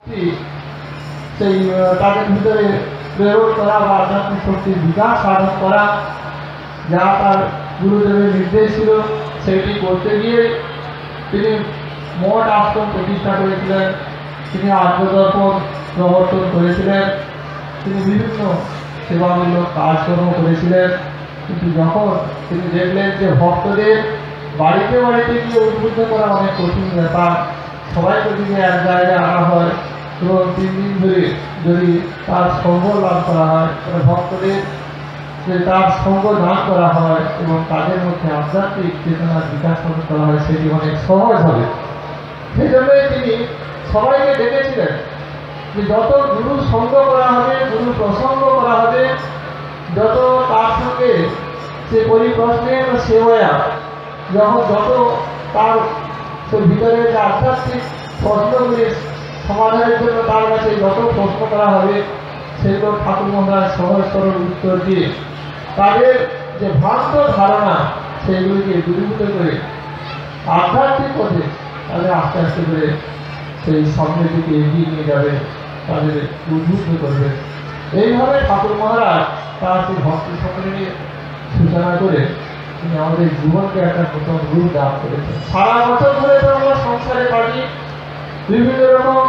সেই তাদের ভিতরে প্রেরণ করা বা আধ্যাত্মিক শক্তির বিকাশ সাধন করা, যা তার গুরুদেবের নির্দেশ ছিল সেটি করতে গিয়ে তিনি মঠ আশ্রম প্রতিষ্ঠা করেছিলেন, তিনি আত্মদর্পণ প্রবর্তন করেছিলেন, তিনি বিভিন্ন সেবামূলক কাজকর্ম করেছিলেন। কিন্তু যখন তিনি দেখলেন যে ভক্তদের বাড়িতে বাড়িতে গিয়ে উদ্বুদ্ধ করা অনেক কঠিন ব্যাপার, সবাইকে যদি এক জায়গায় আনা হয় এবং 3 দিন ধরে যদি তার সঙ্গ লাভ করা হয়, ভক্তদের যে তার সঙ্গ দান করা হয় এবং তাদের মধ্যে আধ্যাত্মিক চেতনার বিকাশ করা হয়, সেটি অনেক সহজ হবে। সেই জন্যই তিনি সবাইকে ডেকেছিলেন যে যত গুরু সঙ্গ করা হবে, গুরু প্রসঙ্গ করা হবে, যত তার সঙ্গে সে পরিপ্রশ্নের সেবয়া যত তার সে ভিতরে যে আধ্যাত্মিক প্রশ্নগুলি সমাধানের জন্য তার কাছে যত প্রশ্ন করা হবে, সেগুলো ঠাকুর মহারাজ সহজ সরল উত্তর দিয়ে তাদের যে ভ্রান্ত ধারণা সেইগুলিকে দূরীভূত করে আধ্যাত্মিক পথে তাদের আস্তে আস্তে করে সেই সামনের দিকে এগিয়ে নিয়ে যাবে, তাদের উদ্বুদ্ধ করবে। এইভাবে ঠাকুর মহারাজ তার সেই ভক্তি সম্মেলনী সূচনা করে তিনি আমাদের জীবনকে একটা নতুন রূপ দান করেছেন। সারা বছর ধরে তো আমরা সংসারে কাটি, বিভিন্ন রকম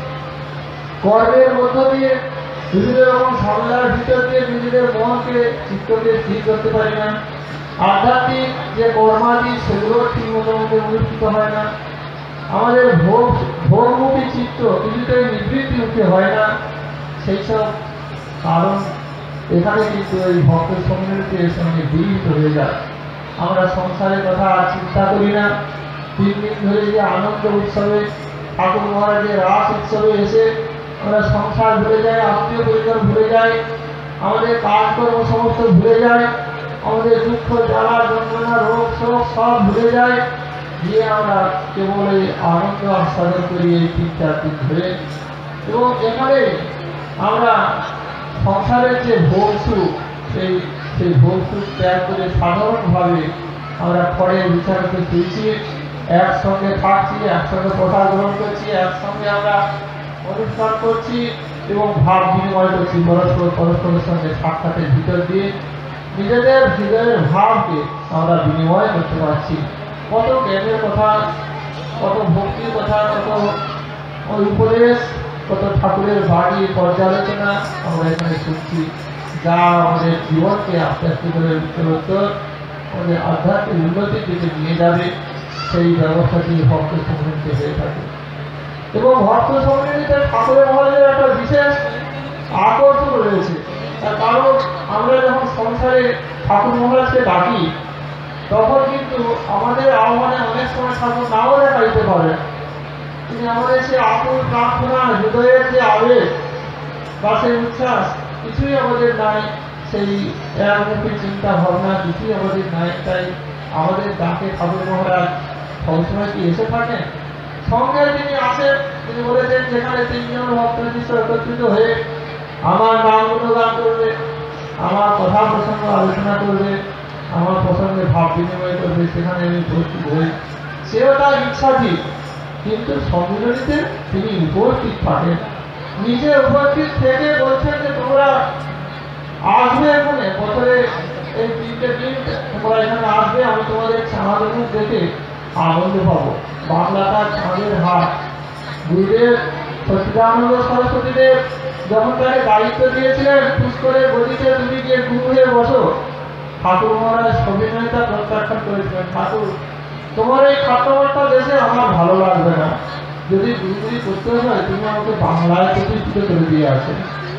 কর্মের মধ্য দিয়ে, বিভিন্ন রকম ঝামেলার ভিতর দিয়ে নিজেদের মনকে চিত্তকে স্থির করতে পারি না। আধ্যাত্মিক যে কর্মাদি সেগুলো ঠিক মতো অনুষ্ঠিত হয় না। আমাদের ভোগমুখী চিত্ত কিছুতেই নিবৃত্তি উঠে হয় না। সেই সব কারণ এখানে কিন্তু এই ভক্ত সম্মেলনকে সঙ্গে বিলীন হয়ে যায়। আমরা সংসারের কথা আর চিন্তা করি না। 3 দিন ধরে যে আনন্দ উৎসবে ঠাকুর মহারাজের রাস উৎসবে এসে আমরা সংসার ভুলে যাই, আত্মীয় পরিবার ভুলে যাই, আমাদের কাজকর্ম সমস্ত ভুলে যায়, আমাদের দুঃখ জ্বালা যন্ত্রণা রোগ শোক সব ভুলে যায়, গিয়ে আমরা কেবল এই আনন্দ আস্বাদন করি এই 3-4 দিন ধরে। এবং এখানে আমরা সংসারের যে ভোগ সুখ সেই ভোগ সুখ ত্যাগ করে সাধারণভাবে আমরা খড়ের বিছানাতে শুয়েছি, একসঙ্গে থাকছি, একসঙ্গে প্রসাদ গ্রহণ করছি, একসঙ্গে আমরা অনুষ্ঠান করছি এবং ভাব বিনিময় করছি পরস্পরের সঙ্গে সাক্ষাতের ভিতর দিয়ে নিজেদের হৃদয়ের ভাবকে আমরা বিনিময় করতে পারছি। কত জ্ঞানের কথা, কত ভক্তির কথা, কত উপদেশ, কত ঠাকুরের বাড়ি পর্যালোচনা আমরা এখানে শুনছি, যা আমাদের জীবনকে আস্তে আস্তে করে উত্তরোত্তর আমাদের আধ্যাত্মিক উন্নতির দিকে নিয়ে যাবে। সেই ব্যবস্থাটি ভক্ত সম্মেলনীতে হয়ে থাকে। এবং ভক্ত সম্মেলনীতে ঠাকুরের মহারাজের একটা বিশেষ আকর্ষণ রয়েছে। তার কারণ আমরা যখন সংসারে ঠাকুর মহারাজকে ডাকি, তখন কিন্তু আমাদের আহ্বানে অনেক সময় ঠাকুর নাও দেখা দিতে পারে। তিনি আমাদের সে আকুল প্রার্থনা, হৃদয়ের যে আবেগ বা সেই উচ্ছ্বাস কিছুই আমাদের নাই, সেই একমুখী চিন্তা ভাবনা কিছুই আমাদের নাই। তাই আমাদের ডাকে ঠাকুর মহারাজ সবসময় কি এসে থাকেন? সঙ্গে তিনি আসেন। তিনি বলেছেন যেখানে 3 জন ভক্ত একত্রিত হয়ে আমার নাম গুণগান করবে, আমার কথা প্রসঙ্গ আলোচনা করবে, আমার প্রসঙ্গে ভাব বিনিময় করবে, সেখানে আমি উপস্থিত হই। সেও তার ইচ্ছাধীন, কিন্তু সম্মিলনীতে তিনি উপস্থিত থাকেন। নিজে উপস্থিত থেকে বলছেন যে তোমরা আসবে এখানে, বছরে এই 3টে দিন তোমরা এখানে আসবে, আমি তোমাদের চাঁদের দেখে আনন্দ পাবো। বাংলাটা চাঁদের হাট। গুরুদেব সচ্চিদানন্দ সরস্বতীদেব যখন তাকে দায়িত্ব দিয়েছিলেন পুষ্করের গদিতে তুমি গিয়ে গুরু হয়ে বসো, ঠাকুর মহারাজ সবিনয়তা প্রত্যাখ্যান করেছিলেন, ঠাকুর তোমার এই খাট্টাবার্তা দেশে আমার ভালো লাগবে না, যদি গুরুগিরি করতে হয় তুমি আমাকে বাংলায় প্রতিষ্ঠিত করে দিয়ে আসে।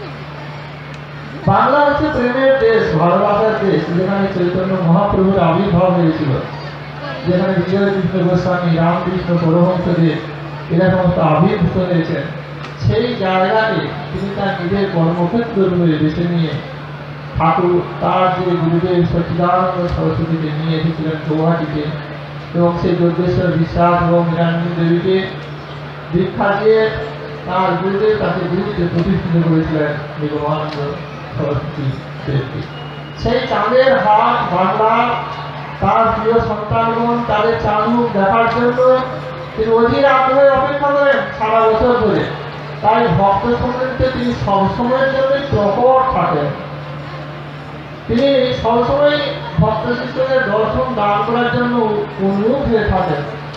বাংলা হচ্ছে প্রেমের দেশ, ভালোবাসার দেশ, যেখানে চৈতন্য মহাপ্রভুর আবির্ভাব হয়েছিল, যেখানে বিজয় কৃষ্ণ গোস্বামী, রামকৃষ্ণ পরমহংসদেব এরা সমস্ত আবির্ভূত হয়েছেন। সেই জায়গাকে তিনি তার নিজের কর্মক্ষেত্র রূপে বেছে নিয়ে ঠাকুর তার যে গুরুদেব সচ্চিদানন্দ সরস্বতীকে নিয়ে এসেছিলেন গৌহাটিতে, এবং সেই যজ্ঞেশ্বর বিশ্বাস এবং মীরানন্দ দেবীকে দীক্ষা দিয়ে তার গুরুদেব তাকে গুরুতে প্রতিষ্ঠিত করেছিলেন নিগমানন্দ সরস্বতী দেবকে। সেই চাঁদের হাট বাংলা তার প্রিয় সন্তানগণ তাদের চাঁদ মুখ দেখার জন্য তিনি অধীর আগ্রহে অপেক্ষা করেন সারা বছর ধরে। তাই ভক্ত সঙ্গীতে তিনি সবসময়ের জন্য প্রকট থাকেন। তিনি সবসময় ভক্ত শিষ্যদের দর্শন দান করার জন্য উন্মুখ হয়ে থাকেন।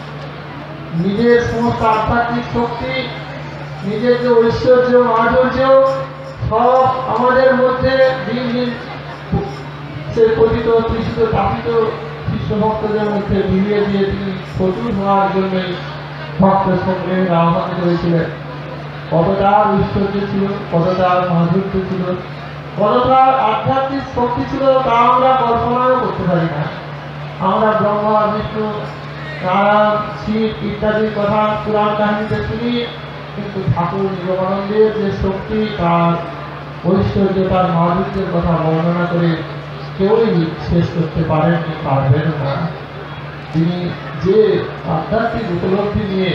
নিজের সমস্ত আধ্যাত্মিক শক্তি, নিজের যে ঐশ্বর্য মাধুর্য সব আমাদের মধ্যে দিন দিন সে পতিত তৃষিত তাপিত শিষ্য ভক্তদের মধ্যে মিলিয়ে দিয়ে তিনি প্রচুর হওয়ার জন্যই ভক্ত সঙ্গে আহ্বান করেছিলেন। কতটা ঐশ্বর্য ছিল, কতটা মাধুর্য ছিল, কতটা আধ্যাত্মিক শক্তি ছিল তা আমরা কল্পনাও করতে পারি না। আমরা ব্রহ্মা বিষ্ণু নারায়ণ শিব ইত্যাদির কথা পুরাণ কাহিনীতে শুনি, কিন্তু ঠাকুর নিগমানন্দের যে শক্তি, তার ঐশ্বর্য, তার মাধুর্যের কথা বর্ণনা করে কেউই শেষ করতে পারেননি, পারবেন না। তিনি যে আধ্যাত্মিক উপলব্ধি নিয়ে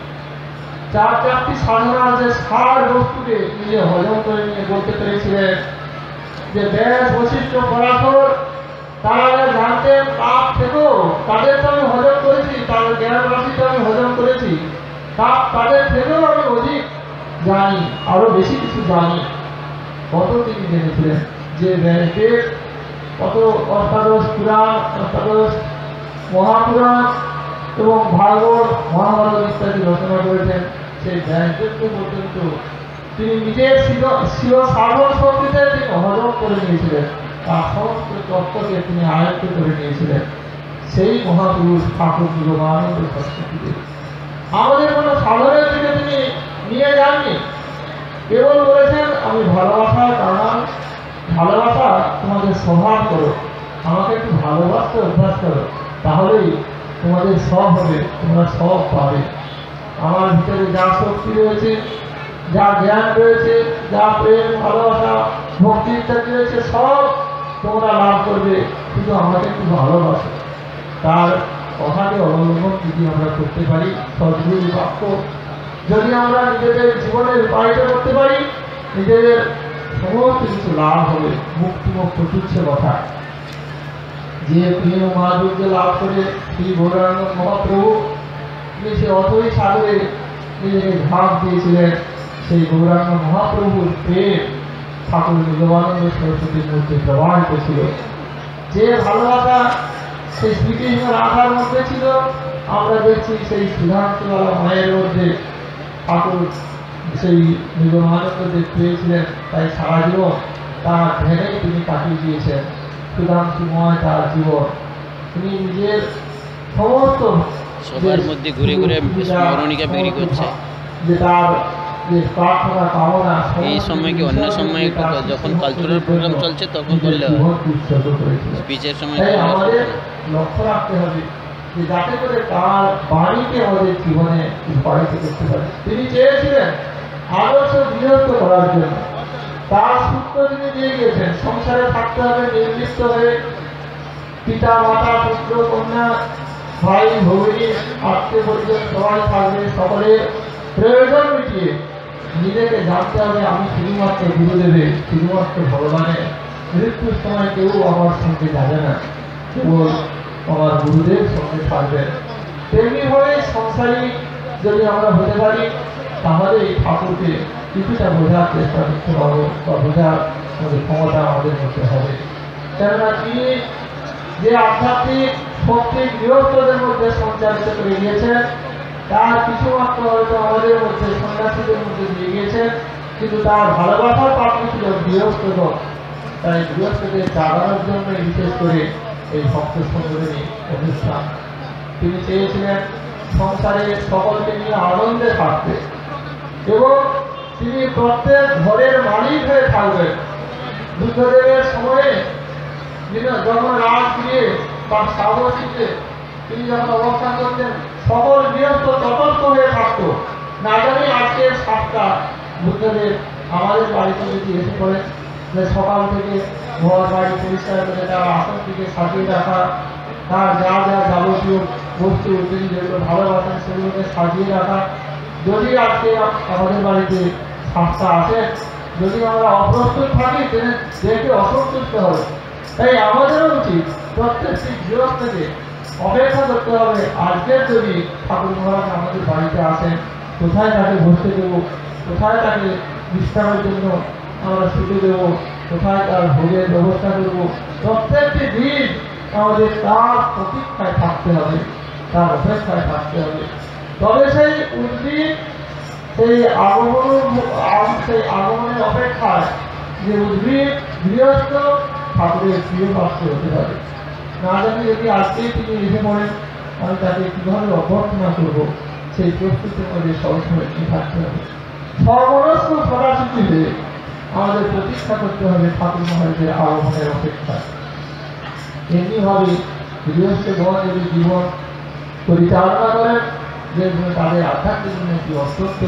চারটি সাধনার যে সার বস্তুকে নিজে হজম করে নিয়ে বলতে পেরেছিলেন যে ব্যাস বৈশিষ্ট্য পরাশর তারা জানতেন তাপ থেকেও তাদের তো আমি হজম করেছি, তাদের জ্ঞান রাশিটা আমি হজম করেছি, তাপ তাদের থেকেও আমি অধিক জানি, আরো বেশি কিছু জানি। কত তিনি জেনেছিলেন যে ব্যাসের কত অষ্টাদশ পুরাণ, অষ্টাদশ মহাপুরাণ এবং ভাগবত মহাভারত ইত্যাদি রচনা করেছেন। সেই ব্যাসদেব পর্যন্ত তিনি নিজের স্বীয় সাধন শক্তিতে তিনি হজম করে নিয়েছিলেন, তার সমস্ত তত্ত্বকে তিনি আয়ত্ত করে নিয়েছিলেন। সেই মহাপুরুষ ঠাকুর নিগমানন্দ সরস্বতীকে আমাদের কোনো সাধনের দিকে তিনি নিয়ে যাননি, কেবল বলেছেন আমি ভালোবাসার কারণ, ভালোবাসা তোমাদের স্বভাব করো, আমাকে একটু ভালোবাসতে অভ্যাস করো, তাহলেই তোমাদের সব হবে, তোমরা সব পাবে। আমার ভিতরে যা শক্তি রয়েছে, যা জ্ঞান রয়েছে, যা প্রেম ভালোবাসা ভক্তি ইত্যাদি রয়েছে, সব তোমরা লাভ করবে, শুধু আমাকে একটু ভালোবাসো। তার কথাকে অবলম্বন যদি আমরা করতে পারি, সদ্গুরু বাক্য যদি আমরা নিজেদের জীবনে রূপায়িত করতে পারি, নিজেদের সমস্ত কিছু লাভ হবে। মুক্তিমুক্ত তুচ্ছ কথা, যে প্রেম মাধুর্য লাভ করে শ্রী গৌরাঙ্গ মহাপ্রভু তিনি সে অথই সাগরে নিজেকে ভাগ দিয়েছিলেন। সেই গৌরাঙ্গ মহাপ্রভুর প্রেম ঠাকুর নিগমানন্দ সরস্বতীর মধ্যে প্রবাহিত ছিল। যে ভালোবাসা সেই শ্রীকৃষ্ণ রাধার মধ্যে ছিল, আমরা দেখছি সেই সুধাংশুওয়ালা মায়ের মধ্যে ঠাকুর সেই নিগমানন্দদের পেয়েছিলেন। তাই সারা জীবন তার ধ্যানেই তিনি কাটিয়ে দিয়েছেন। সুধাংশুময় তার জীবন, তিনি নিজের সমস্ত সবার মধ্যে ঘুরে ঘুরে স্মরণিকা বিক্রি করছে। যে তার যে প্রার্থনা কামনা এই সময় কি অন্য সময় যখন কালচারাল প্রোগ্রাম চলছে তখন করলে স্পিচের সময় আমাদের লক্ষ্য রাখতে হবে যে যাতে করে তার বাণীকে আমাদের জীবনে রূপায়িত করতে পারে। তিনি চেয়েছিলেন আদর্শ গৃহস্থ করার জন্য, তার সূত্র তিনি দিয়ে গিয়েছেন। সংসারে থাকতে হবে নির্দিষ্ট হয়ে, পিতা মাতা পুত্র কন্যা ভাই ভগিনী আত্মীয় পরিজন সবাই থাকবে, সকলের প্রয়োজন মিটিয়ে নিজেকে জানতে হবে আমি শুধুমাত্র গুরুদেবের, শুধুমাত্র ভগবানের। মৃত্যুর সময় কেউ আমার সঙ্গে যাবে না, কেবল আমার গুরুদেব সঙ্গে থাকবেন। তেমনিভাবে সংসারী যদি আমরা হতে পারি, তাহলে ঠাকুরকে কিছুটা বোঝার চেষ্টা করতে পারবো, বা বোঝার ক্ষমতা আমাদের মধ্যে হবে। কেননা তিনি যে আধ্যাত্মিক শক্তি গৃহস্থদের মধ্যে সঞ্চারিত করে গিয়েছেন, তার কিছুমাত্র হয়তো আমাদের মধ্যে সন্ন্যাসীদের মধ্যে দিয়ে গিয়েছেন, কিন্তু তার ভালোবাসার পাত্র ছিল গৃহস্থদল। তাই গৃহস্থদের জাগানোর জন্য বিশেষ করে এই ভক্ত সংগঠনী অনুষ্ঠান। তিনি চেয়েছিলেন সংসারে সকলকে নিয়ে আনন্দে থাকতে, এবং তিনি প্রত্যেক ঘরের মালিক হয়ে থাকবেন। বুদ্ধদেবের সময়ে যখন রাত গিয়ে বা সাগরীতে তিনি যখন অবস্থান করতেন, সকল গৃহস্থ ততস্থ হয়ে থাকত। না জানি আজকের 7টা বুদ্ধদেব আমাদের বাড়িতে যদি এসে পড়েন, সকাল থেকে ঘর বাড়ি পরিষ্কার করে তার আসন থেকে সাজিয়ে রাখা, তার যা যা যাবতীয় বস্তু তিনি যেগুলো ভালোবাসেন সেগুলোকে সাজিয়ে রাখা। যদি আজকে আমাদের বাড়িতে 7টা আসে, যদি আমরা অপ্রস্তুত থাকি, তিনি দেখে অসন্তুষ্ট হবে। তাই আমাদেরও উচিত প্রত্যেকটি গৃহস্থকে অপেক্ষা করতে হবে। আজকের যদি ঠাকুর মহারাজ আমাদের বাড়িতে আসেন, কোথায় তাকে বসতে দেব, কোথায় তাকে বিশ্রামের জন্য আমরা ছুটি দেবো, কোথায় তার ভোগের ব্যবস্থা করবো, প্রত্যেকটি দিন আমাদের তার প্রতীক্ষায় থাকতে হবে, তার অপেক্ষায় থাকতে হবে। তবে সেই উদ্ভিদ সেই আগমনের অপেক্ষায় যে উদ্ভিদ গৃহস্থ ঠাকুরের প্রিয় পাত্র হতে পারে। না জানি যদি আজকেই তিনি এসে পড়েন, আমি তাকে কীভাবে অভ্যর্থনা করবো, সেই প্রস্তুতির মধ্যে সবসময় কি থাকতে হবে। সর্বনস্ক ফলাশুটি হয়ে আমাদের প্রতীক্ষা করতে হবে ঠাকুর মহারাজের আগমনের অপেক্ষায়। এমনিভাবে গৃহস্থগণ যদি জীবন পরিচালনা করেন, যেগুলো তাদের আধ্যাত্মিক উন্নতি অত্যন্ত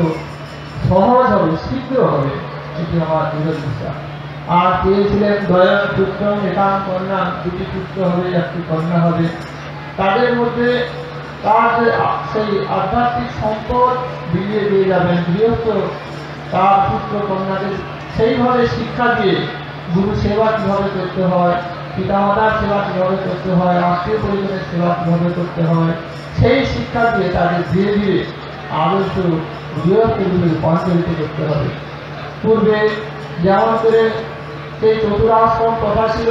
সহজ হবে, শীঘ্র হবে, এটি আমার দৃঢ় বিশ্বাস। আর চেয়েছিলেন দয়াল পুত্র একান কন্যা, দুটি পুত্র হবে, একটি কন্যা হবে। তাদের মধ্যে তার সেই আধ্যাত্মিক সম্পদ বিলিয়ে দিয়ে যাবেন গৃহস্থ, তার পুত্র কন্যাকে সেইভাবে শিক্ষা দিয়ে গুরু সেবা কীভাবে করতে হয়, পিতামাতার সেবা কীভাবে করতে হয়, আত্মীয় পরিজনের সেবা কীভাবে করতে হয়, সেই শিক্ষা দিয়ে তাদের ধীরে ধীরে আদর্শ গৃহস্থ রূপে রূপান্তরিত করতে হবে। পূর্বে যেমন করে সেই চতুরাশ্রম কথা ছিল,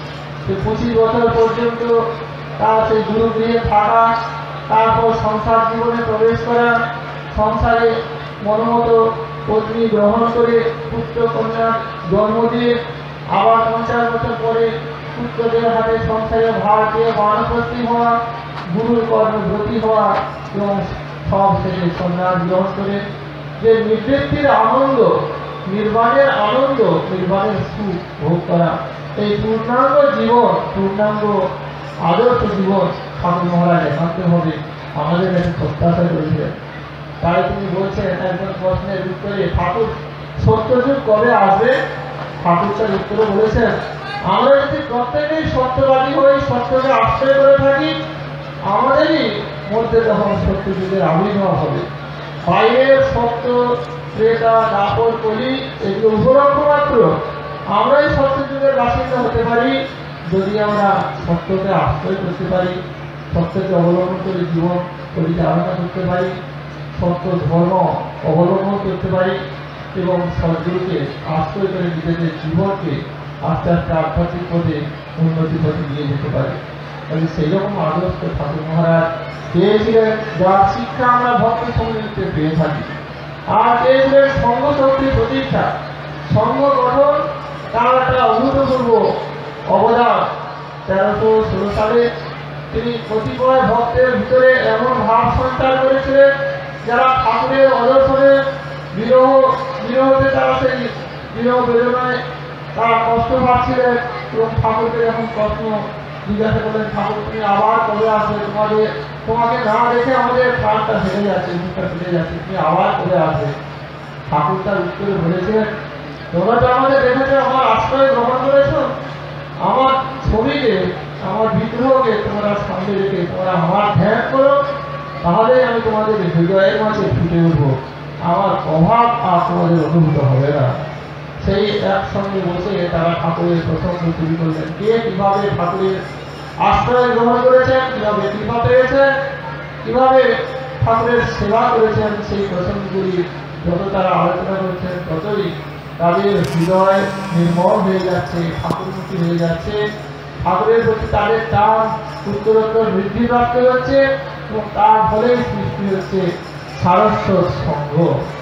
সে 25 বছর পর্যন্ত তার সেই গুরুগৃহে থাকা, তারপর সংসার জীবনে প্রবেশ করা, সংসারে মনোমতো পত্নী গ্রহণ করে পুত্র কন্যা জন্ম দিয়ে আবার 50 বছর পরে পুত্রদের হাতে সংসারে ভার দিয়ে বানপ্রস্তি হওয়া, গুরুর কর্মব্রতী হওয়া এবং সব শেষে সন্ন্যাস গ্রহণ করে যে নিবৃত্তির আনন্দ, নির্বাণের আনন্দ, নির্বাণের সুখ ভোগ করা, এই পূর্ণাঙ্গ জীবন, পূর্ণাঙ্গ আদর্শ জীবন ঠাকুর মহারাজ একান্তে হবে আমাদের কাছে প্রত্যাশা করেছিলেন। তাই তিনি বলছেন একজন প্রশ্নের উত্তরে, ঠাকুর সত্যযুগ কবে আসবে? ঠাকুর তার উত্তরে বলেছেন, আমরা যদি প্রত্যেকেই সত্যবাদী হয়ে সত্যকে আশ্রয় করে থাকি, আমাদেরই মধ্যে তখন সত্যযুগের আবির্ভাব হবে। বাইরের সত্য, ক্রেতা, দাপর, কলি এগুলো উপলক্ষ মাত্র। আমরাই সত্যযুগের বাসিন্দা হতে পারি যদি আমরা সত্যকে আশ্রয় করতে পারি, সত্যকে অবলম্বন করে জীবন পরিচালনা করতে পারি, সত্য ধর্ম অবলম্বন করতে পারি এবং সদ্গুরুকে আশ্রয় করে নিজেদের জীবনকে আস্তে আস্তে আধ্যাত্মিক পথে উন্নতি পথে নিয়ে যেতে পারি। তাহলে সেই রকম আদর্শ ঠাকুর মহারাজ পেয়েছিলেন, যার শিক্ষা আমরা ভক্ত সমিতিতে পেয়ে থাকি। আর পেয়েছিলেন সঙ্ঘ শক্তির প্রতিষ্ঠা, সঙ্ঘ গঠন, তার একটা অভূতপূর্ব অবদান। 1316 সালে তিনি কতিপয় ভক্তের ভিতরে এমন ভাব সঞ্চার করেছিলেন যারা ঠাকুরের অদর্শনে বিরহতে তারা সেই বিরহ বেদনায় তারা কষ্ট পাচ্ছিলেন এবং ঠাকুরকে যখন প্রশ্ন জিজ্ঞাসা করলেন, ঠাকুর তুমি আবার কবে আসবে, তোমাকে না দেখে আমাদের প্রাণটা ফেলে যাচ্ছে, মুখটা ফেলে যাচ্ছে, তুমি আবার কবে আসবে? ঠাকুর তার উত্তরে বলেছিলেন, তোমরা তো আমাদের দেখেছো, আমার আশ্রয় গ্রহণ করেছো, আমার ছবিকে, আমার বিগ্রহকে তোমরা সামনে রেখে তোমরা আমার ধ্যান করো, তাহলে আমি তোমাদের হৃদয়ের মাঝে ফুটে উঠবো, আমার প্রভাব আর তোমাদের অনুভূত হবে না। সেই একসঙ্গে বসে তারা ঠাকুরের প্রসঙ্গ শুরু করলেন, কে কিভাবে ঠাকুরের আশ্রয় গ্রহণ করেছেন, কিভাবে কৃপা পেয়েছেন, কিভাবে ঠাকুরের সেবা করেছেন, সেই প্রসঙ্গগুলি যত তারা আলোচনা করছেন ততই তাদের হৃদয় নির্মল হয়ে যাচ্ছে, ঠাকুরমুখী হয়ে যাচ্ছে, ঠাকুরের প্রতি তাদের টান উত্তরোত্তর বৃদ্ধি প্রাপ্ত হচ্ছে এবং তার ফলেই সৃষ্টি হচ্ছে সারস্বত সংঘ।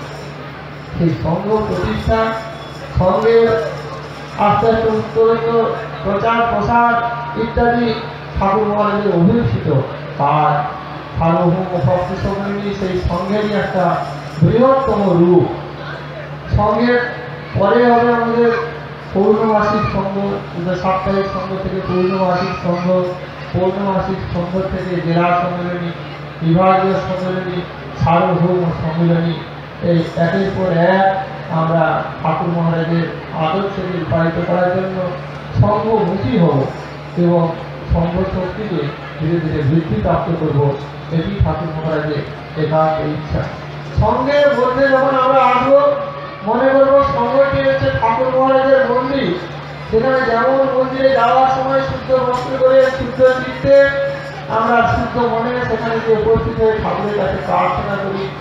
সেই সংঘ প্রতিষ্ঠা, সঙ্গের আস্তে আস্তে উত্তরোত্তর প্রচার প্রসার ইত্যাদি ঠাকুর মহারাজের অভিলষিত আর সার্বভৌম ভক্তি সম্মিলনী সেই সংঘেরই একটা বৃহত্তম রূপ। সংঘের পরে হবে আমাদের পৌর্ণমাসিক সংঘ, সাপ্তাহিক সংঘ থেকে পৌর্ণমাসিক সংঘ, পৌর্ণমাসিক সংঘ থেকে জেলা সম্মেলনী, বিভাগীয় সম্মেলনী, সার্বভৌম সম্মেলনী। এই একের পর এক আমরা ঠাকুর মহারাজের আদর্শকে রূপায়িত করার জন্য সংঘমুখী হব এবং সংঘ শক্তিকে ধীরে ধীরে বৃদ্ধি প্রাপ্ত করব, এটি ঠাকুর মহারাজের একান্ত ইচ্ছা। সঙ্গের মধ্যে যখন আমরা আসবো, মনে করবো সঙ্গটি হচ্ছে ঠাকুর মহারাজের মন্দির, যেখানে যেমন মন্দিরে যাওয়ার সময় শুদ্ধ বস্ত্র করে শুদ্ধ চিত্তে আমরা শুদ্ধ মনে সেখানে গিয়ে উপস্থিত হয়ে ঠাকুরের কাছে প্রার্থনা করি,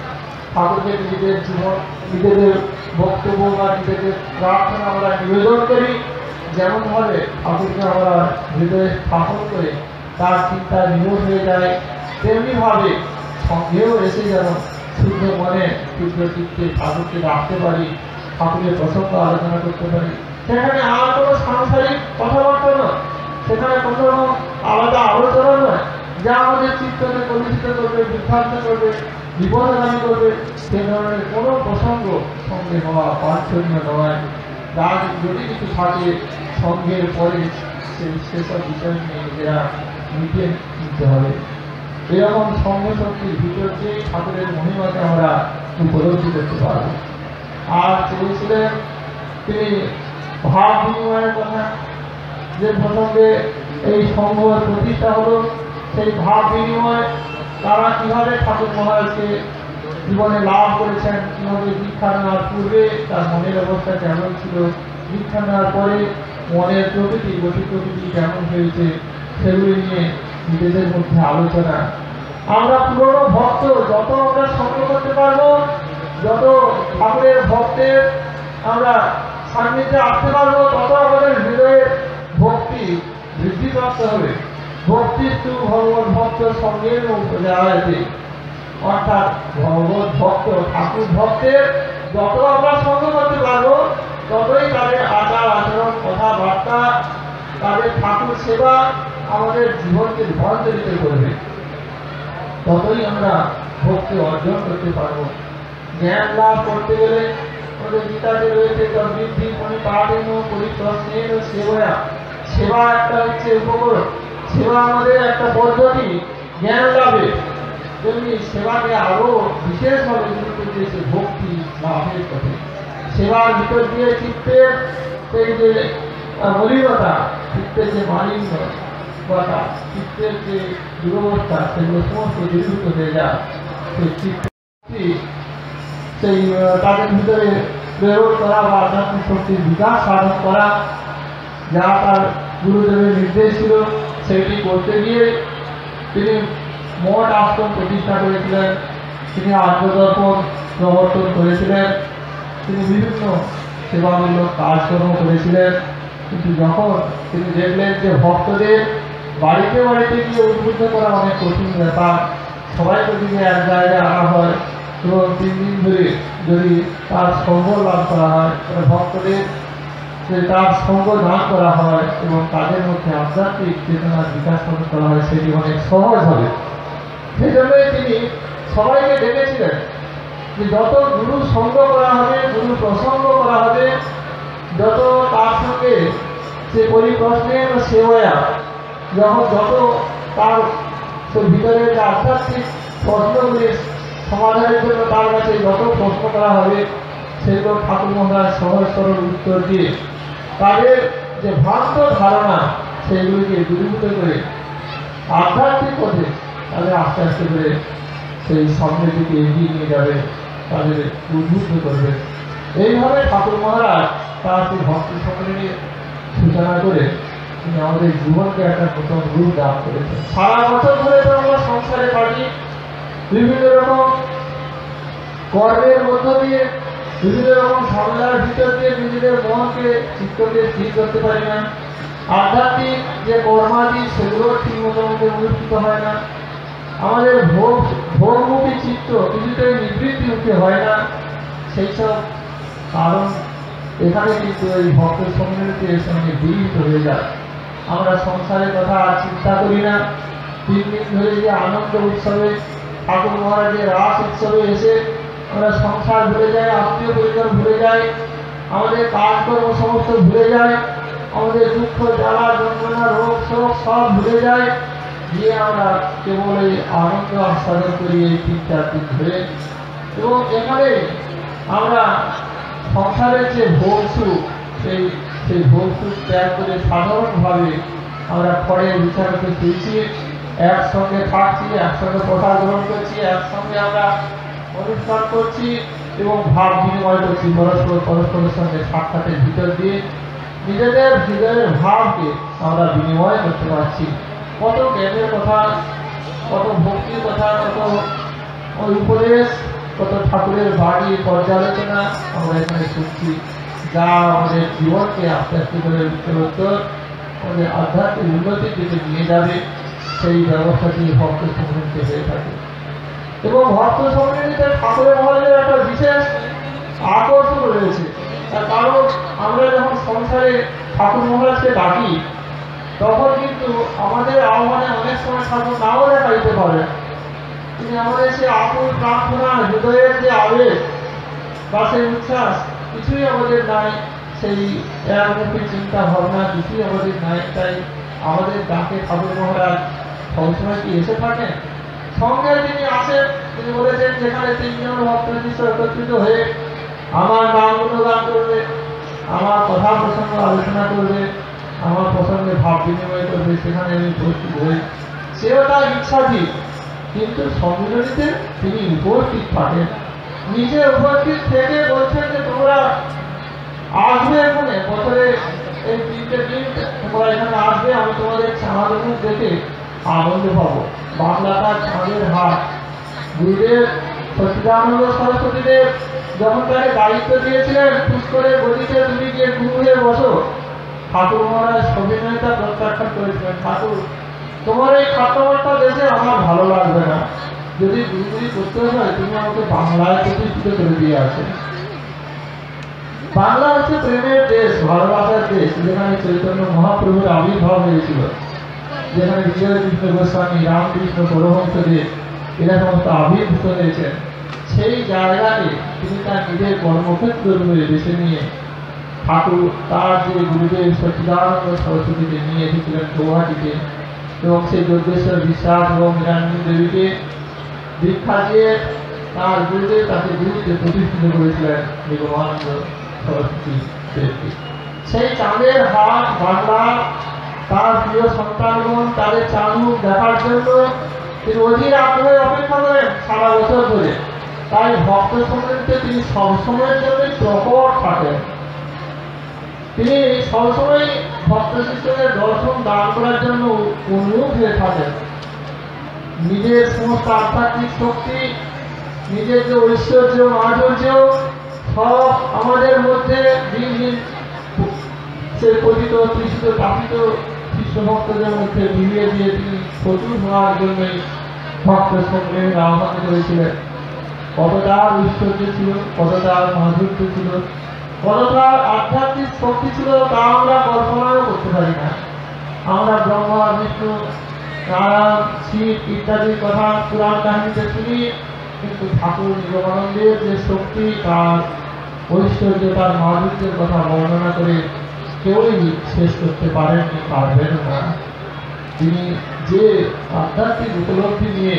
ঠাকুরকে নিজেদের জীবন, নিজেদের বক্তব্য বা নিজেদের প্রার্থনা আমরা নিবেদন করি, যেমনভাবে ঠাকুরকে আমরা হৃদয়ে স্থাপন করে তার চিন্তা নিয়োগ হয়ে যায়, তেমনিভাবে সঙ্গেও এসে যেন শুদ্ধ মনে শুদ্ধ চিত্তে ঠাকুরকে রাখতে পারি, ঠাকুরের প্রসঙ্গ আলোচনা করতে পারি। সেখানে আর কোনো সাংসারিক কথাবার্তা নয়, সেখানে কোনো আলাদা আলোচনা নয় যা আমাদের চিত্তকে কলুষিত করবে, বিভ্রান্ত করবে, বিপদগামী করবে, সে ধরনের কোনো প্রসঙ্গ সঙ্গে হওয়া বাঞ্ছনীয় নয়। তার যদি কিছু থাকে সঙ্গের পরে সেসব বিষয় নিয়ে নিজেরা মিটিয়ে নিতে হবে। এরকম সঙ্গ শক্তির ভিতর দিয়েই ঠাকুরের মহিমাকে আমরা উপলব্ধি করতে পারব। আর চেয়েছিলেন তিনি ভাব বিনিময়ের কথা, যে প্রসঙ্গে এই সংঘের প্রতিষ্ঠা হলো, সেই ভাব বিনিময় তারা কীভাবে ঠাকুর মহারাজকে জীবনে লাভ করেছেন, কীভাবে দীক্ষা নেওয়ার পূর্বে তার মনের অবস্থা কেমন ছিল, দীক্ষা নেওয়ার পরে মনের প্রকৃতি গতি প্রকৃতি কেমন হয়েছে, সেগুলি নিয়ে নিজেদের মধ্যে আলোচনা। আমরা পুরনো ভক্ত যত আমরা সঙ্গ করতে পারবো, যত ঠাকুরের ভক্তের আমরা সান্নিধ্যে আসতে পারবো, তত আমাদের হৃদয়ের ভক্তি বৃদ্ধিপ্রাপ্ত হবে। ভক্তিস্তু ভগবত ভক্ত সঙ্গের উপজায়তে, অর্থাৎ ভগবত ভক্ত ঠাকুর ভক্তের যত আমরা সঙ্গ করতে পারবো, ততই তাদের আচার আচরণ কথাবার্তা, তাদের ঠাকুর সেবা আমাদের জীবনকে রূপান্তরিত করবে, ততই আমরা ভক্তি অর্জন করতে পারবো। জ্ঞান লাভ করতে গেলে আমাদের গীতাতে রয়েছে তদ্বৃদ্ধি পরিপাঠেন পরিপ্রশ্নেন সেবা। সেবা একটা হচ্ছে উপকরণ, সেবা আমাদের একটা পদ্ধতি জ্ঞান লাভে, তেমনি সেবাকে আরো বিশেষভাবে গুরুত্ব দিয়েছে ভক্তি লাভের পথে। সেবার ভিতর দিয়ে চিত্তের সেই যে মলিনতা, চিত্তের যে মালিন্য, চিত্তের যে দুরবস্থা, সেগুলো সমস্ত দূরীভূত হয়ে যায়। সেই চিত্তি সেই তাদের ভিতরে প্রেরণ করা বা আধ্যাত্মিক শক্তির বিকাশ সাধন করা, যা তার গুরুদেবের নির্দেশ ছিল, সেটি করতে গিয়ে তিনি মঠ আশ্রম প্রতিষ্ঠা করেছিলেন, তিনি আত্মদর্পণ প্রবর্তন করেছিলেন, তিনি বিভিন্ন সেবামূলক কাজকর্ম করেছিলেন। কিন্তু যখন তিনি দেখলেন যে ভক্তদের বাড়িতে বাড়িতে গিয়ে উদ্বুদ্ধ করা অনেক কঠিন ব্যাপার, সবাইকে যদি এক জায়গায় আনা হয় এবং 3 দিন ধরে যদি তার সঙ্গ লাভ করা হয়, ভক্তদের তার সঙ্গ দান করা হয় এবং তাদের মধ্যে আধ্যাত্মিক চেতনার বিকাশ সাধন করা হয়, সেটি অনেক সহজ হবে। সেই জন্যই তিনি সবাইকে ডেকেছিলেন যে যত গুরু সঙ্গ করা হবে, গুরু প্রসঙ্গ করা হবে, যত তার সঙ্গে সে পরিপ্রশ্নের সেবা, যত তার সে ভিতরে যে আধ্যাত্মিক প্রশ্নগুলি সমাধানের জন্য তার কাছে যত প্রশ্ন করা হবে, সেগুলো ঠাকুর মহারাজ সহজ সরল উত্তর দিয়ে তাদের যে ভ্রান্ত ধারণা সেগুলিকে দূরীভূত করে আধ্যাত্মিক পথে তাদের আস্তে আস্তে করে সেই সামনের দিকে এগিয়ে নিয়ে যাবে, তাদের উদ্বুদ্ধ করবে। এইভাবে ঠাকুর মহারাজ তার সেই ভক্তি সম্মেলনের সূচনা করে তিনি আমাদের জীবনকে একটা নতুন রূপ দান করেছেন। সারা বছর ধরে তো আমরা সংসারে কাটি, বিভিন্ন রকম কর্মের মধ্য দিয়ে, বিভিন্ন রকম ঝামেলার ভিতর দিয়ে নিজেদের মনকে চিত্তকে স্থির করতে পারি না। আধ্যাত্মিক যে কর্মাদি সেগুলো ঠিক মতো আমাদের অনুষ্ঠিত হয় না। আমাদের ভোগমুখী চিত্ত কিছুতেই নিবৃত্তি মুখে হয় না। সেই সব কারণ এখানে কিন্তু এই ভক্ত সম্মিলনীতে এর সঙ্গে বিলীন হয়ে যায়। আমরা সংসারের কথা আর চিন্তা করি না। 3 দিন ধরে যে আনন্দ উৎসবে ঠাকুর মহারাজের রাস উৎসবে এসে আমরা সংসার ভুলে যাই, আত্মীয় পরিজন ভুলে যাই, আমাদের কাজকর্ম সমস্ত ভুলে যায়, আমাদের দুঃখ জ্বালা যন্ত্রণা রোগ শোক সব ভুলে যায়, গিয়ে আমরা কেবল এই আনন্দ আস্বাদন করি এই 3-4 দিন ধরে। এবং এখানে আমরা সংসারের যে ভোগ সুখ, সেই ভোগ সুখ ত্যাগ করে সাধারণভাবে আমরা খড়ের বিছানাতে শুয়েছি, একসঙ্গে থাকছি, একসঙ্গে প্রসাদ গ্রহণ করছি, একসঙ্গে আমরা অনুষ্ঠান করছি এবং ভাব বিনিময় করছি পরস্পরের সঙ্গে সাক্ষাতের ভিতর দিয়ে নিজেদের হৃদয়ের ভাবকে আমরা বিনিময় করতে পারছি। কত জ্ঞানের কথা, কত ভক্তির কথা, কত উপদেশ, কত ঠাকুরের বাড়ি পর্যালোচনা আমরা এখানে শুনছি, যা আমাদের জীবনকে আস্তে আস্তে করে উত্তরোত্তর আমাদের আধ্যাত্মিক উন্নতির দিকে নিয়ে যাবে, সেই ব্যবস্থাটি ভক্ত সম্মিলিতে হয়ে থাকে। এবং ভক্ত সম্মিলিতে ঠাকুরের মহারাজের একটা বিশেষ আকর্ষণ রয়েছে। তার কারণ আমরা যখন সংসারে ঠাকুর মহারাজকে ডাকি, তখন কিন্তু আমাদের আহ্বানে অনেক সময় ঠাকুর নাও দেখা দিতে পারে। তিনি আমাদের সে আকুল প্রার্থনা, হৃদয়ের যে আবেগ বা সেই উচ্ছ্বাস কিছুই আমাদের নাই, সেই একমুখী চিন্তা ভাবনা কিছুই আমাদের নাই। তাই আমাদের ডাকে ঠাকুর মহারাজ সবসময় কি এসে থাকেন? সঙ্গে তিনি আসেন। তিনি বলেছেন, যেখানে তিনজন ভক্ত শিষ্য একত্রিত হয়ে আমার নাম গুণগান করবে, আমার কথা প্রসঙ্গ আলোচনা করবে, আমার প্রসঙ্গে ভাব বিনিময় করবে, সেখানে আমি উপস্থিত হই। সেও তার ইচ্ছাধীন, কিন্তু সম্মিলনীতে তিনি উপস্থিত থাকেন। নিজে উপস্থিত থেকে বলছেন যে তোমরা আসবে, এখানে বছরে এই 3টে দিন তোমরা এখানে আসবে, আমি তোমাদের চাঁদের মুখ দেখে আনন্দ পাবো। বাংলাটা চাঁদের হাট। গুরুদেব সচ্চিদানন্দ সরস্বতীদেব যখন তাকে দায়িত্ব দিয়েছিলেন, পুষ্করের গদিতে তুমি গিয়ে গুরু হয়ে বসো, ঠাকুর মহারাজ সবিনয়তা প্রত্যাখ্যান করেছিলেন, ঠাকুর তোমার এই খাট্টাবাট্টা দেশে আমার ভালো লাগবে না, যদি গুরুগুরি করতে হয় তুমি আমাকে বাংলায় প্রতিষ্ঠিত করে দিয়ে আসে। বাংলা হচ্ছে প্রেমের দেশ, ভালোবাসার দেশ, যেখানে চৈতন্য মহাপ্রভুর আবির্ভাব হয়েছিল, যেখানে বিজয় কৃষ্ণ গোস্বামী, রামকৃষ্ণ পরমহংসদেব এরা সমস্ত আবির্ভূত হয়েছেন। সেই জায়গাকে তিনি তার নিজের কর্মক্ষেত্র রূপে বেছে নিয়ে ঠাকুর তার যে গুরুদেব সচ্চিদানন্দ সরস্বতীকে নিয়ে এসেছিলেন গৌহাটিতে, এবং সেই যজ্ঞেশ্বর বিশ্বাস এবং মীরানন্দ দেবীকে দীক্ষা দিয়ে তার গুরুদেব তাকে গুরুতে প্রতিষ্ঠিত করেছিলেন নিগমানন্দ সরস্বতী দেবকে। সেই চাঁদের হাট বাংলা, তার প্রিয় সন্তানগণ তাদের চাঁদমুখ দেখার জন্য তিনি অধীর আগ্রহে অপেক্ষা করেন সারা বছর ধরে। তাই ভক্ত সম্বন্ধে তিনি সবসময়ের জন্য প্রকট থাকেন। তিনি সবসময় ভক্ত শিষ্যদের দর্শন দান করার জন্য উন্মুখ হয়ে থাকেন। নিজের সমস্ত আধ্যাত্মিক শক্তি, নিজের যে ঐশ্বর্য মাধুর্য সব আমাদের মধ্যে দিন দিন সে পতিত তৃষিত তাপিত শিষ্য ভক্তদের মধ্যে মিলিয়ে দিয়ে তিনি প্রচুর হওয়ার জন্যই ভক্ত সম্মেলনের আহ্বান করেছিলেন। কতটা ঐশ্বর্য ছিল, কতটা মাধুর্য ছিল, কতটা আধ্যাত্মিক শক্তি ছিল, তা আমরা কল্পনাও করতে পারি না। আমরা ব্রহ্মা, বিষ্ণু, নারায়ণ, শিব ইত্যাদির কথা পুরাণ কাহিনীতে শুনি, কিন্তু ঠাকুর নিগমানন্দের যে শক্তি, তার ঐশ্বর্য, তার মাধুর্যের কথা বর্ণনা করে কেউই শেষ করতে পারেননি, পারবেন না। তিনি যে আধ্যাত্মিক উপলব্ধি নিয়ে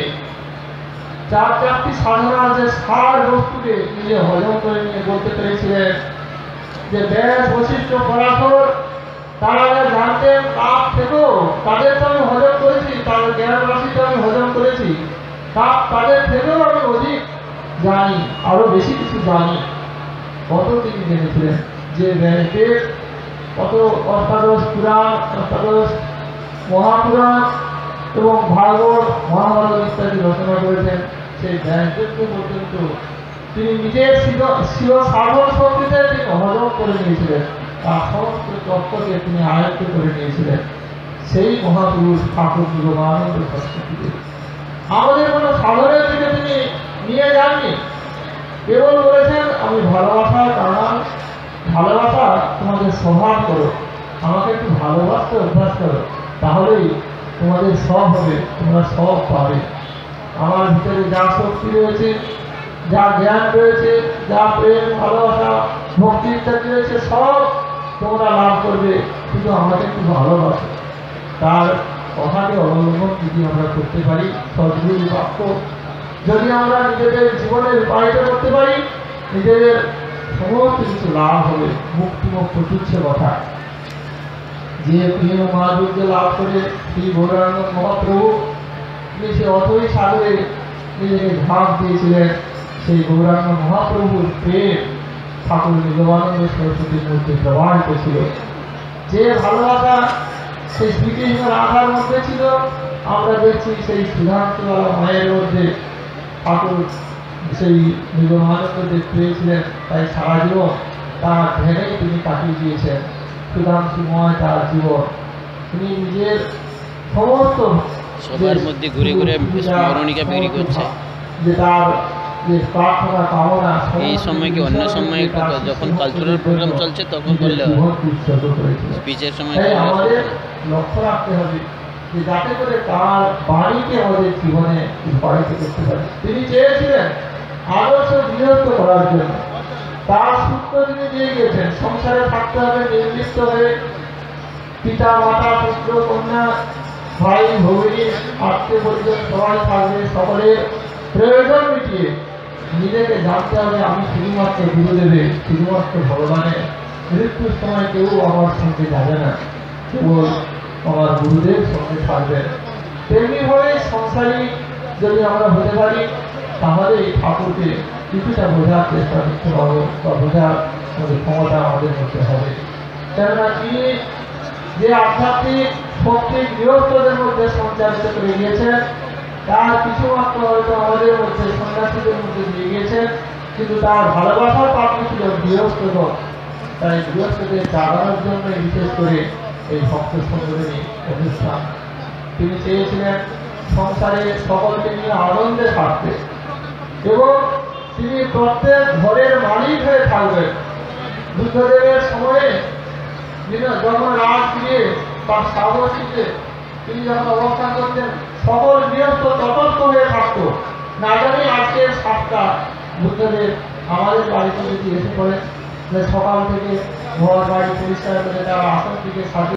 চারটি সাধনার যে সার বস্তুকে নিজে হজম করে নিয়ে বলতে পেরেছিলেন যে ব্যাস, বশিষ্ঠ, পরাশর তারা জানতেন তাপ থেকেও তাদের তো আমি হজম করেছি, তাদের জ্ঞান রাশিটা আমি হজম করেছি, তাদের থেকেও আমি অধিক জানি, আরো বেশি কিছু জানি। কত তিনি জেনেছিলেন, যে ব্যাসদেব কত অষ্টাদশ পুরাণ, অষ্টাদশ মহাপুরাণ এবং ভাগবত, মহাভারত ইত্যাদি রচনা করেছেন। সেই ব্যাসদেবকে পর্যন্ত তিনি নিজের শিল সাধন শক্তিতে তিনি হজম করে নিয়েছিলেন, তার সমস্ত তত্ত্বকে তিনি আয়ত্ত করে নিয়েছিলেন। সেই মহাপুরুষ ঠাকুর নিগমানন্দ সরস্বতীদেব আমাদের কোনো সাধনের দিকে তিনি নিয়ে যাননি, কেবল বলেছেন আমি ভালোবাসার কারণ, ভালোবাসা তোমাদের স্বভাব করো, আমাকে একটু ভালোবাসতে অভ্যাস করো, তাহলেই তোমাদের সব হবে, তোমরা সব পাবে। আমার ভিতরে যা শক্তি রয়েছে, যা জ্ঞান রয়েছে, যা প্রেম, ভালোবাসা, ভক্তি ইত্যাদি রয়েছে, সব তোমরা লাভ করবে, শুধু আমাকে একটু ভালোবাসো। তার কথাকে অবলম্বন যদি আমরা করতে পারি, সদ্গুরু বাক্য যদি আমরা নিজেদের জীবনে রূপায়িত করতে পারি, নিজেদের সমস্ত কিছু লাভ হবে। মুক্তিমুক্ত তুচ্ছ কথা, যে প্রেম মাধুর্য লাভ করে শ্রী গৌরাঙ্গ মহাপ্রভু তিনি সে অথই সাগরে নিজেকে ঝাঁপ দিয়েছিলেন। সেই গৌরাঙ্গ মহাপ্রভুর প্রেম ঠাকুর নিগমানন্দ সরস্বতীর মধ্যে প্রবাহিত ছিল। যে ভালোবাসা সেই শ্রীকৃষ্ণ রাধার মধ্যে ছিল, আমরা দেখছি সেই সিদ্ধান্তওয়ালা মায়ের মধ্যে ঠাকুর সেই নিগমানন্দদেব পেয়েছিলেন, তাই সারা জীবন তার ধ্যানেই তিনি কাটিয়ে দিয়েছেন। সুধাংশুময় তার জীবন, তিনি নিজের সমস্ত সবার মধ্যে ঘুরে ঘুরে স্মরণিকা বিক্রি করছে। যে তার যে প্রার্থনা কামনা এই সময় কি অন্য সময় একটু যখন কালচারাল প্রোগ্রাম চলছে তখন করলে হয়? স্পিচের সময় তাই আমাদের লক্ষ্য রাখতে হবে যে যাতে করে তার বাণীকে আমাদের জীবনে রূপায়িত করতে পারি। তিনি চেয়েছিলেন আদর্শ গৃহস্থ করার জন্য, তার সূত্র তিনি দিয়ে গিয়েছেন। সংসারে থাকতে হবে নির্দিষ্ট হয়ে, পিতা মাতা পুত্র কন্যা ভাই ভগিনী আত্মীয় পরিজন সবাই থাকবে, সকলের প্রয়োজন মিটিয়ে নিজেকে জানতে হবে আমি শুধুমাত্র গুরুদেবের, শুধুমাত্র ভগবানের। মৃত্যুর সময় কেউ আমার সঙ্গে যাবে না, কেবল আমার গুরুদেব সঙ্গে থাকবেন। তেমনিভাবে সংসারী যদি আমরা হতে পারি তাহলে এই ঠাকুরকে কিছুটা বোঝার চেষ্টা করতে পারবো বা বোঝার ক্ষমতা আমাদের মধ্যে হবে। কেননা তিনি যে আধ্যাত্মিক শক্তি গৃহস্থদের মধ্যে সঞ্চারিত করে গিয়েছেন তার কিছুমাত্র হয়তো আমাদের মধ্যে সন্ন্যাসীদের মধ্যে দিয়ে গিয়েছেন, কিন্তু তার ভালোবাসার পাত্র ছিল গৃহস্থগণ। তাই গৃহস্থদের জাগানোর জন্য বিশেষ করে এই ভক্ত সম্মেলনী অনুষ্ঠান। তিনি চেয়েছিলেন সংসারে সকলকে নিয়ে আনন্দে থাকতে এবং তিনি প্রত্যেক ঘরের মালিক হয়ে থাকবেন। বুদ্ধদেবের সময়ে যখন রাত দিয়ে তার সাহসীতে তিনি যখন অবস্থান করতেন সকল গৃহস্থ তটস্থ হয়ে থাকতো। না জানি আজকের 7টা বুদ্ধদেব আমাদের বাড়িতে যদি এসে পড়ে সকাল থেকে ঘর বাড়ি পরিষ্কার করে তার আসন থেকে সাজিয়ে